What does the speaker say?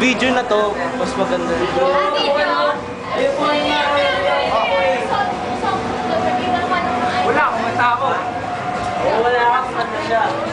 video na to, mas maganda dito. Wala akong matao. Wala akong ano siya.